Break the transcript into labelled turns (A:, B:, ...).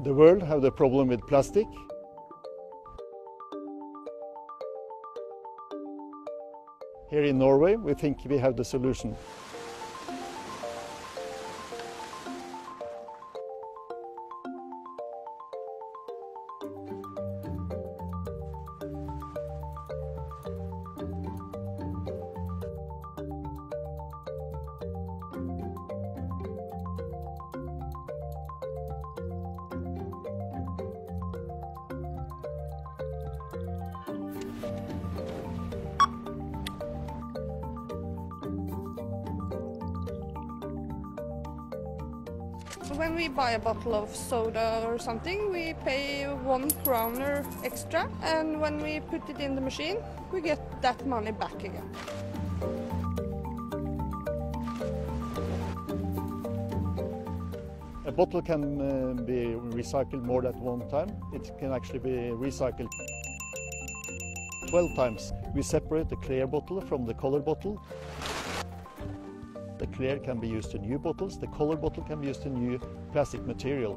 A: The world have the problem with plastic. Here in Norway, we think we have the solution.
B: When we buy a bottle of soda or something, we pay 1 kroner extra, and when we put it in the machine, we get that money back again.
A: A bottle can be recycled more than one time. It can actually be recycled 12 times. We separate the clear bottle from the colored bottle. The clear can be used in new bottles, the colored bottle can be used in new plastic material.